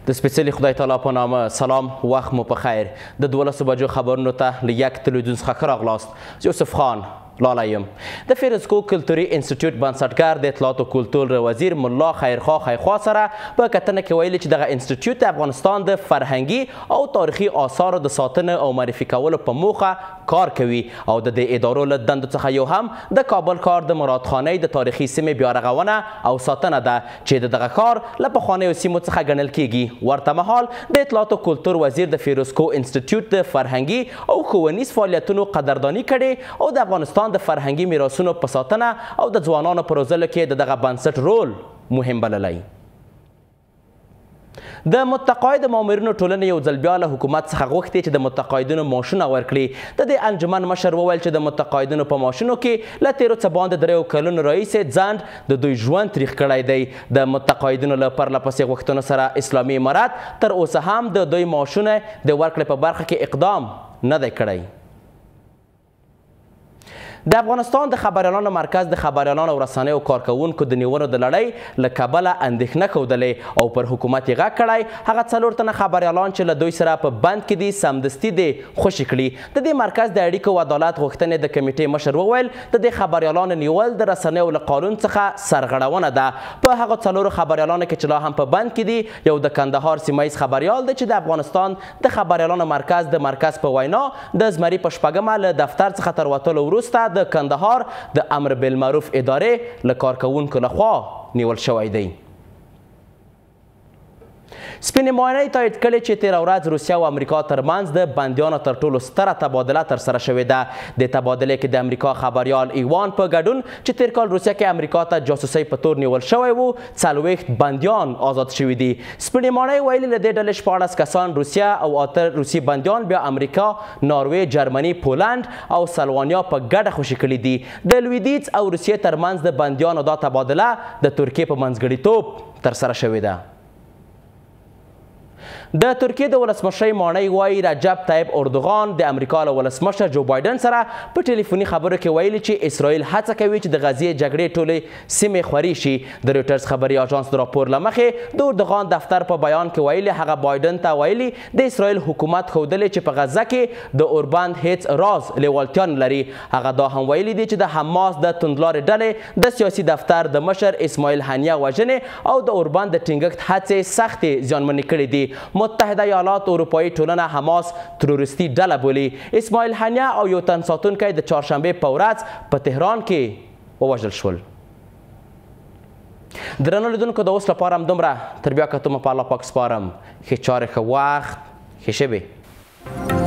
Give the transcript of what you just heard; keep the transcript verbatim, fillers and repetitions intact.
د سپېڅلي خدای تعالی په نامه سلام، وخت مو په خیر. د دولسو بجو خبرونو ته له یک تلویزیون څخه ښه راغلاست. یوسف خان لالا یم. د فیروزکوه کلتوري انسټیټیوټ بنسټګر د اطلاعات او کلتور وزیر ملا خیرخوا خیخوا سره په کتنه کې ویلي چې دغه انسټیټیوټ د افغانستان د فرهنګي او تاریخي آثارو د ساتنې او معرفي کولو په موخه کار کوي او د دې ادارو له دندو څخه یو هم د کابل ښار د مرادخانۍ د تاریخي سیمې بیارغونه او ساتنه ده چې د دغه ښار له پخوانیو سیمو څخه ګڼل کیږي. ورته مهال د اطلاعات او کلتور وزیر د فیروزکوه انسټیټیوټ د فرهنګي او ښوونیز فعالیتونو قدرداني کړې او د افغانستان د فرهنګي میراثونو په ساتنه او د ځوانانو په روزلو کې د دغه بنسټ رول مهم بللی. د متقاعد مامورینو ټولنې یو ځل بیا له حکومت څخه غوښتي چې د متقاعدینو معاشونه ورکړي. د دې انجمن مشر وویل چې د متقاعدینو په معاشونو کې له تیرو څه باندې دریو کلونو راهیسې ځنډ د دوی ژوند تریخ کړی دی. د متقاعدینو له پرله پسې غوښتنو سره اسلامي امارت تر اوسه هم د دوی معاشونه د ورکړې په برخه کې اقدام نه دی کړی. د افغانستان د خبریالانو مرکز د خبریالانو او رسنیو کارکوونکو د نیولو د لړۍ له کبله اندېښنه ښودلې او پر حکومت یې غږ کړی هغه څلور تنه خبریالان چې له دوی سره په بند کې دي سمدستي دې خوشي کړي. د دې مرکز د اړیکو او عدالت غوښتنې د کمیټې مشر وویل د دې خبریالانو نیول د رسنیو له قانون څخه سرغړونه ده. په هغو څلورو خبریالانو کې چې لا هم په بند کې دي یو د کندهار سیمه ییز خبریال دی چې د افغانستان د خبریالانو مرکز د مرکز په وینا د زمري په شپږمه له دفتر څخه تر وتلو وروسته د کندهار د امر بالمعروف ادارې له کارکوونکو لخوا نیول شوی دی. سپینې ماینۍ تایید کړې چې تېره ورځ روسیه او امریکا ترمنځ د بندیانو تر ټولو ستره تبادله ترسره شوې ده. د تبادلې کې د امریکا خبریال ایوان په ګډون چې تېر کال روسیه کې امریکا ته جاسوسۍ په تور نیول شوی و څلوېښت بندیان آزاد شوي دي. سپینې ماینۍ ویلي له دې ډلې شپاړس کسان روسیه او اته روسي بندیان بیا امریکا، ناروې، جرمني، پولند او سلوانیا په ګډه خوشي کړي دي. د لویدیځ او روسیې ترمنځ د بندیانو دا تبادله د ترکیې په منځګړیتوب ترسره شوې ده. د ترکیې د ولسمشر ماڼۍ وایي رجب طیب اردوغان د امریکا له ولسمشر جو بایدن سره په ټلیفوني خبرو کې ویلي چې اسرائیل هڅه کوي چې د غزې جګړې ټولې سیمې خوري شي. د رویټرز خبري اژانس د راپور له مخې د اردوغان دفتر په بیان کې ویلي هغه بایدن ته ویلي د اسرائیل حکومت ښودلی چې په غزه کې د اوربند هیڅ راز لیوالتیا نه لري. هغه دا هم ویلي دي چې د حماس د توندلارې ډلې د سیاسي دفتر د مشر اسماعیل هنیه وژنې او د اوربند د ټینګښت هڅې سختې زیانمنې کړې دي. متحده ایالات اروپایي ټولنه حماس تروریستي ډله بولي. اسماعیل هنیه او یو تن ساتونکی د چهارشنبې په ورځ په تهران کې ووژل شول. درنو لیدونکو د اوس لپاره همدومره. تر بیا کتو مو په الله پاک سپارم. ښې چارې، ښه وخت، ښې شپې.